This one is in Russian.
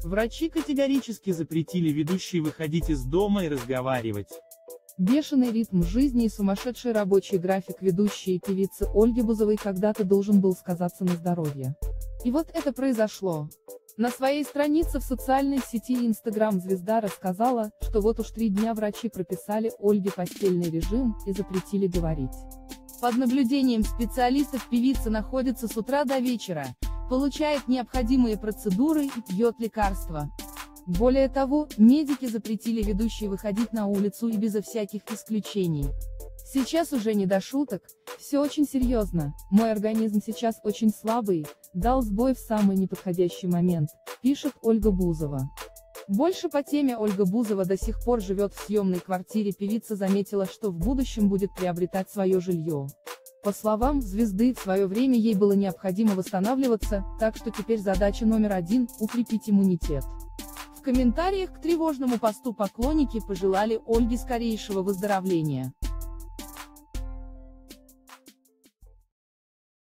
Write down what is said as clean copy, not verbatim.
Врачи категорически запретили ведущей выходить из дома и разговаривать. Бешеный ритм жизни и сумасшедший рабочий график ведущей и певицы Ольги Бузовой когда-то должен был сказаться на здоровье. И вот это произошло. На своей странице в социальной сети Instagram звезда рассказала, что вот уж 3 дня врачи прописали Ольге постельный режим и запретили говорить. Под наблюдением специалистов певица находится с утра до вечера, получает необходимые процедуры и пьет лекарства. Более того, медики запретили ведущей выходить на улицу и безо всяких исключений. Сейчас уже не до шуток, все очень серьезно, мой организм сейчас очень слабый, дал сбой в самый неподходящий момент, пишет Ольга Бузова. Больше по теме. Ольга Бузова до сих пор живет в съемной квартире. Певица заметила, что в будущем будет приобретать свое жилье. По словам звезды, в свое время ей было необходимо восстанавливаться, так что теперь задача номер 1 – укрепить иммунитет. В комментариях к тревожному посту поклонники пожелали Ольге скорейшего выздоровления.